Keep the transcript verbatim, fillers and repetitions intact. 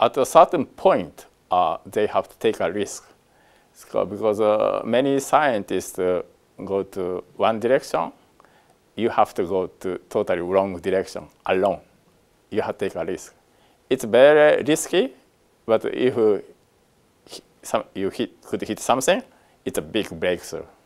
at a certain point, uh, they have to take a risk. So because uh, many scientists uh, go to one direction, you have to go to totally wrong direction alone. You have to take a risk. It's very risky, but if uh, some, you hit, could hit something, it's a big breakthrough.